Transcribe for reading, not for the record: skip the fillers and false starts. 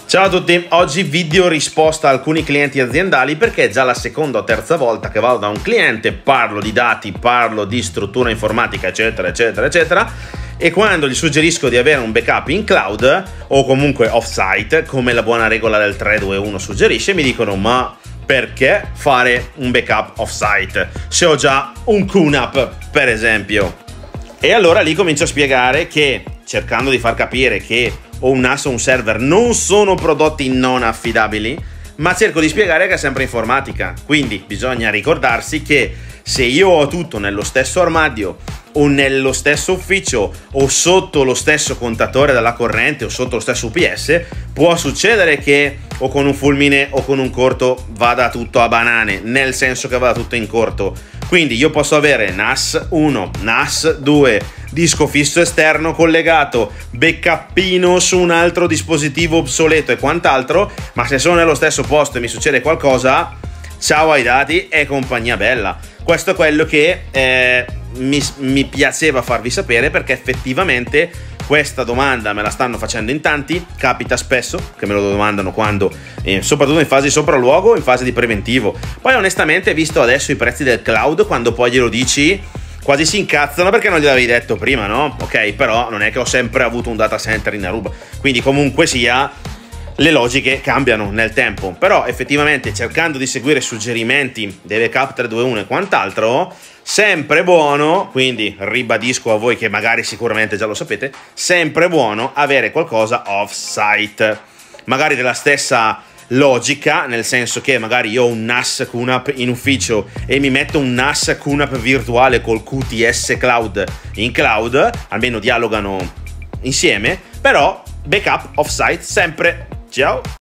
Ciao a tutti, oggi video risposta a alcuni clienti aziendali perché è già la seconda o terza volta che vado da un cliente, parlo di dati, parlo di struttura informatica eccetera eccetera eccetera e quando gli suggerisco di avere un backup in cloud o comunque off-site come la buona regola del 3-2-1 suggerisce, mi dicono ma perché fare un backup off-site se ho già un QNAP per esempio? E allora lì comincio a spiegare che cercando di far capire che o un NAS o un server non sono prodotti non affidabili, ma cerco di spiegare che è sempre informatica, quindi bisogna ricordarsi che se io ho tutto nello stesso armadio o nello stesso ufficio o sotto lo stesso contatore della corrente o sotto lo stesso UPS, può succedere che o con un fulmine o con un corto vada tutto a banane, nel senso che vada tutto in corto. Quindi io posso avere NAS 1, NAS 2, disco fisso esterno collegato, backupino su un altro dispositivo obsoleto e quant'altro, ma se sono nello stesso posto e mi succede qualcosa, ciao ai dati e compagnia bella. Questo è quello che mi piaceva farvi sapere, perché effettivamente questa domanda me la stanno facendo in tanti, capita spesso che me lo domandano quando, soprattutto in fase di sopralluogo, in fase di preventivo. Poi onestamente, visto adesso i prezzi del cloud, quando poi glielo dici quasi si incazzano perché non gliel'avevi detto prima, no? Ok, però non è che ho sempre avuto un data center in Aruba, quindi comunque sia le logiche cambiano nel tempo, però effettivamente cercando di seguire suggerimenti dei backup 321 e quant'altro, sempre buono, quindi ribadisco a voi che magari sicuramente già lo sapete, sempre buono avere qualcosa off-site, magari della stessa logica, nel senso che magari io ho un NAS QNAP in ufficio e mi metto un NAS QNAP virtuale col QTS Cloud in cloud, almeno dialogano insieme, però backup off-site sempre. Ciao!